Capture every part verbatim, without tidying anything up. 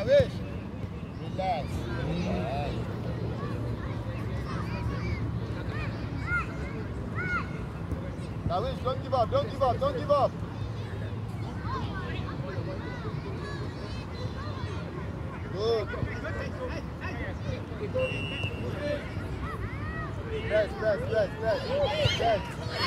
Davish. Relax. Relax. Davish, don't give up, don't give up, don't give up. Good. Press, press, press, press. Press.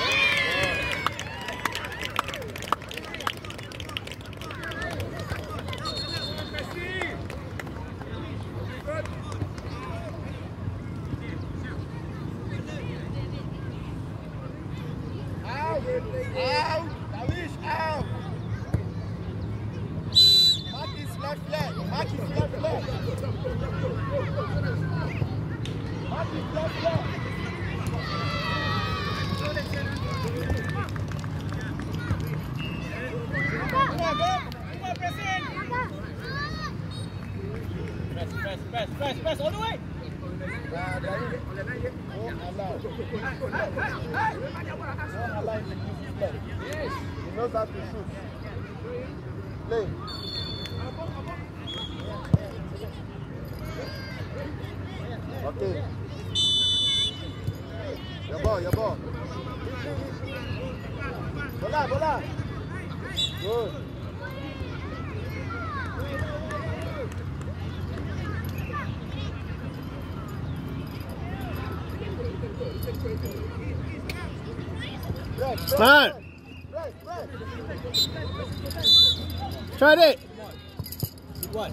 Out! Davish, out! Mark his left leg. Mark his left leg. Mark his left leg. Come on, go! Come on, press in! Press, press, press, press, press, all the way! Uh, Davish, don't allow. Don't allow him to use his leg. He knows how to shoot. Play. Okay. Your ball, your ball. Bola, bola. Good. Come on. Try it. What?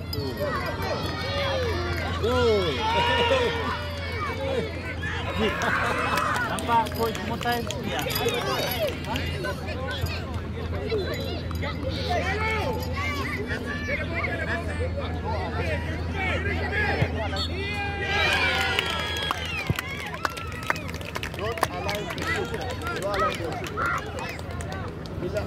Nampak coach Mutai ya. Don't allow him to shoot. Don't allow him to shoot. Relax.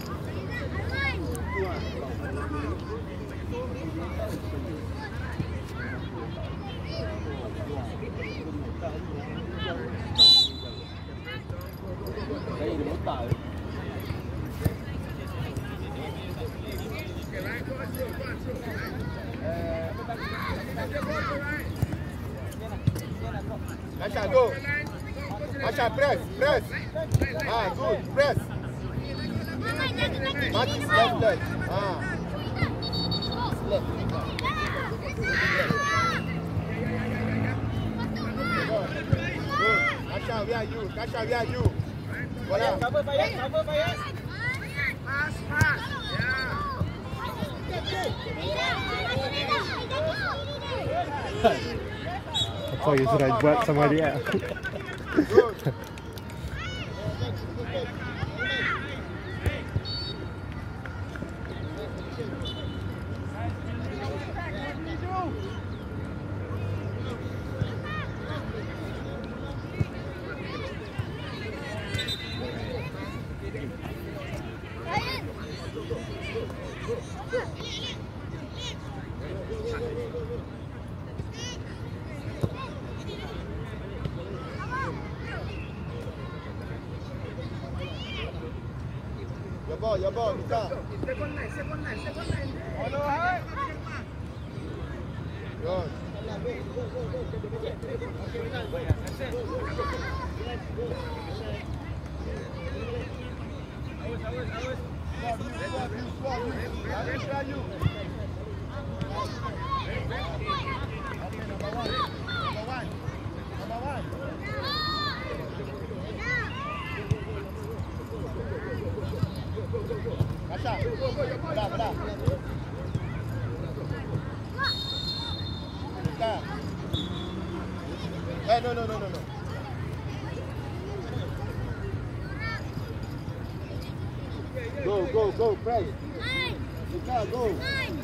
Masha, go. Masha, press, press. Ah, good, press. Mark his left leg. Ah. His left. Good. Masha, where are you? Masha, where are you? Bola. Cover Fayaz, cover Fayaz. Pass, pass. I thought you said I'd work somebody out. Good. Your ball, your ball, Mika. Second line, second line, second line. Hello, hi. Good. Masha, bola, bola. Mika. Hey, no, no, no, no, no. Go, go, go, press. Mika, go.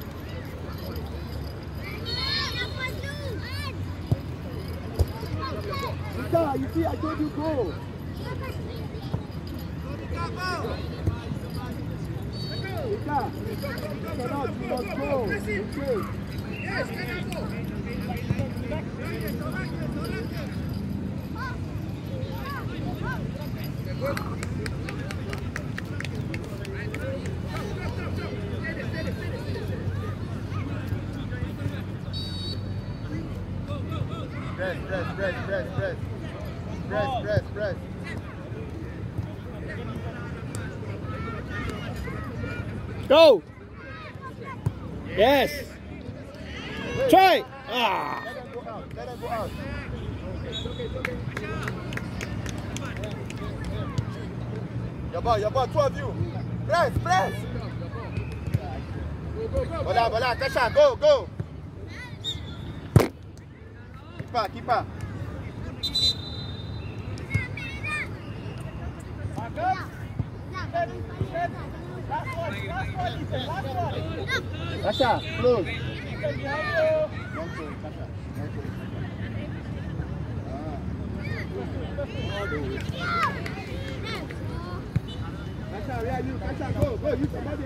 Mika, you see, I told you go. Mika, you cannot, you must go. Okay. Yes, Press, press, press, press, press. Press, press, press. Go! Yes! Try! Ah! Let them go out. Let them go out. Your ball, your ball, two of you. Press, press. Bola, bola, Tasha, go, go. Keep her, keep her. Tasha, close. Don't go, Tasha. Tasha, where are you? Tasha, go, go, you somebody.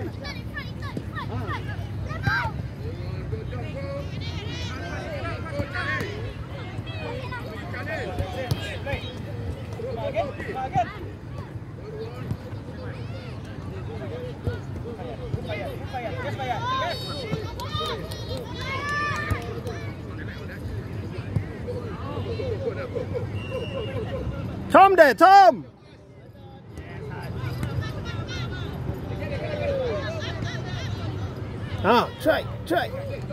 Tom there, Tom! Ah, try, try.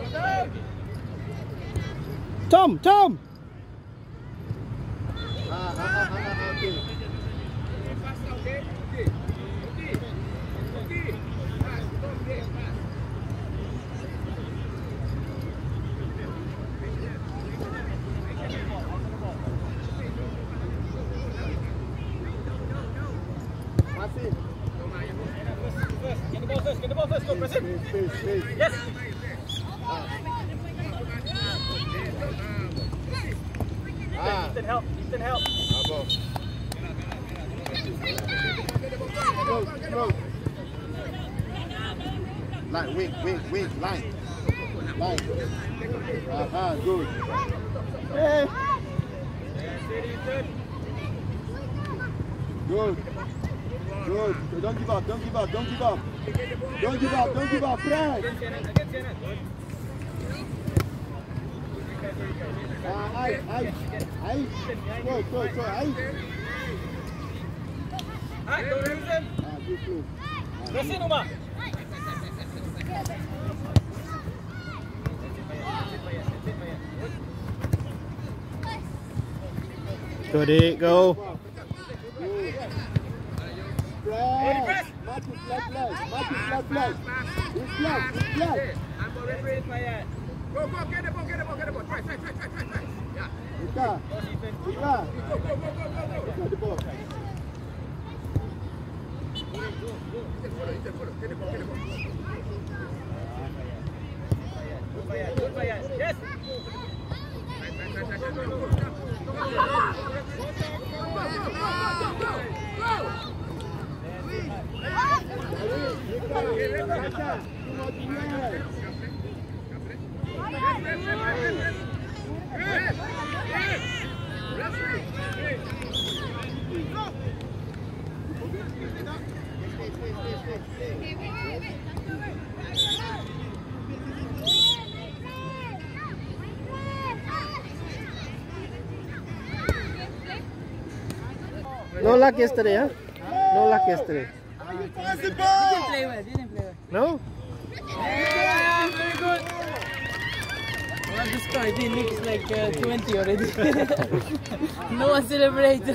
Tom, Tom! Ah, ah, ah, ah, ah, okay. Get the ball first, get the ball first, go press it. Space, space, space. Yes. Ah. Ethan, help, Ethan, help. Bravo. Close, close. Line, wing, wing, wing, line. Line. Aha, good. Hey. Good. Good. So don't give up, don't give up, don't give up. Don't give up, don't give up. Press. Ah, ice, ice, ice. Go, go, go, ice. Ah, go Remsen. Ah, good, good. Press in, Uma. Go, Dick, go. Press. Match his left leg. Match his left leg. His left, his left. Go, go, get the ball, get the ball, get the ball. Try, try, try, try, try, try. Yeah. Ika. Ika. Go, go, go, go, go, go. Get the ball. Get the ball, get the ball, get the ball, get the ball. Good Fayad, yes. No luck yesterday, huh? No luck yesterday. Possible. No? Yeah, very good. Well, this car, it looks like uh, twenty already. No one celebrate.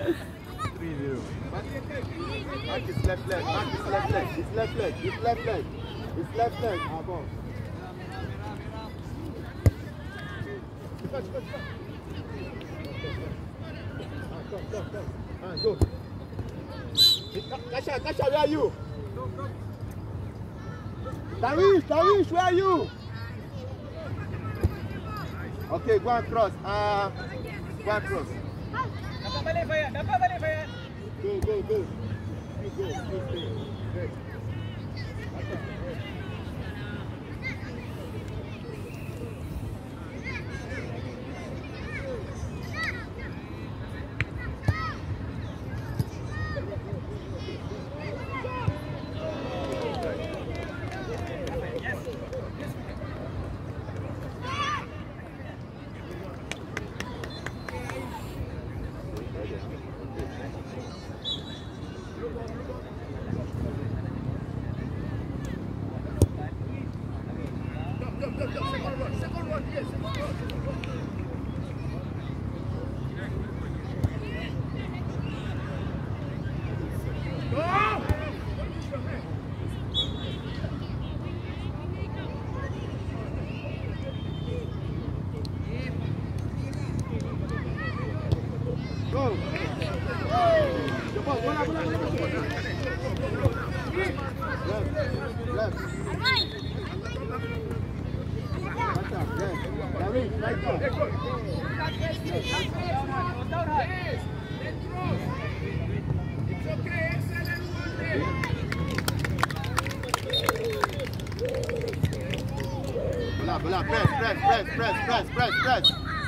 Mark his left leg. Mark his left leg. His left leg. His left leg. His left leg. Ah, ball. Come, come, come. Ah, go. Kasha, Kasha, where are you? Darish, Darish, where are you? Okay, go and cross. Uh, go and cross. Dapat balik Fayad, dapat balik Fayad. Go, go, go. You go. You stay. Good. Atas. Atas, yes. David, right there. It's okay, excellent one there. Bola, bola, press, press, press, press, press, press, press.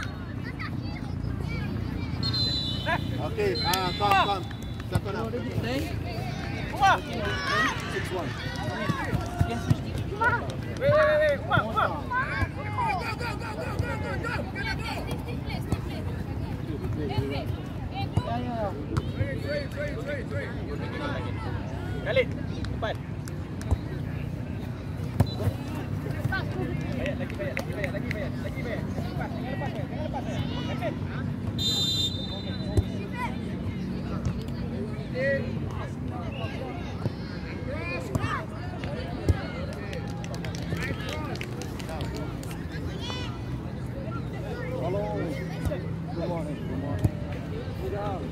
Okay, ah, come, come. Second up. six one. Wait, wait, wait, come on, come on. Go, go, go, go, go, go, go, get the ball. Three, three, three, three, three. Khalid, empat. Banyak, lagi banyak, lagi banyak, lagi banyak, lagi banyak. Lepas, jangan lepas, jangan lepas. Yakin? Hello. Good morning. Good morning. Good job.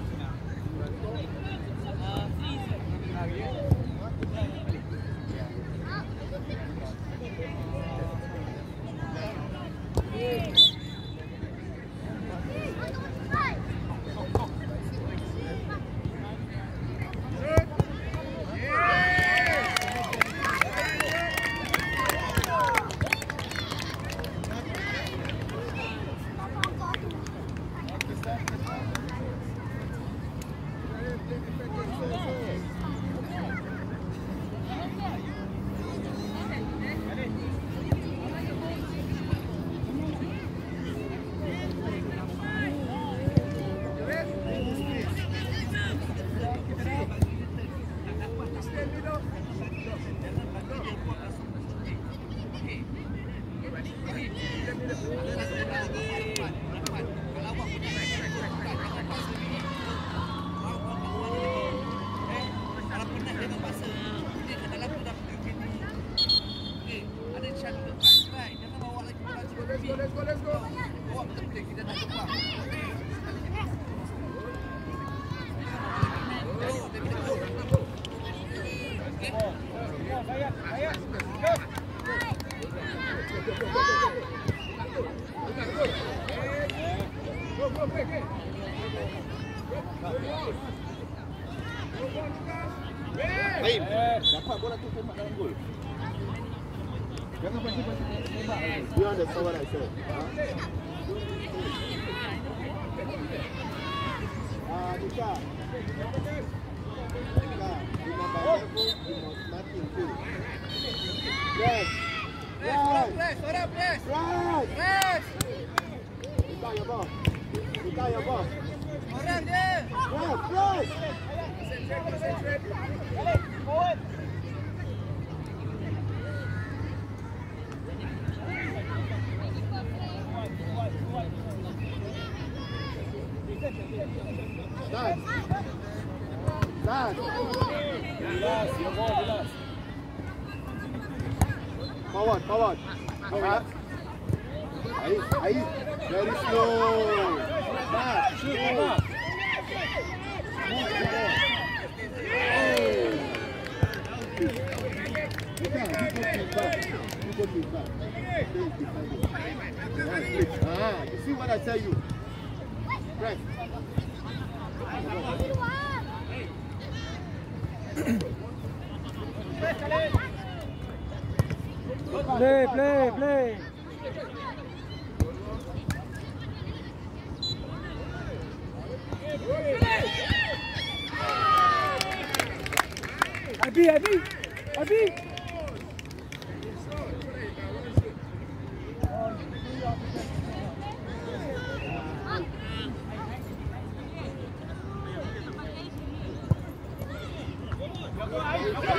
Let's go, let's go. Baik, dapat bola tu tembak dalam gol. Jangan pasti-pasti tembak. You understand what I said? Ah, Nika. Nika, remember level, you must nothing do. Yes. Yes. Press, press, press. Right. Press. Nika, your boss. Nika, your boss. Orang dia. Press, press. Forward. Start. Start. Relax, your ball, relax. Forward, forward. Up. Ais, Ais. Very slow. Start. Shoot, Emma. Ah, you see what I tell you? Press. Play, play, play. Abi, Abi, Abi. Go,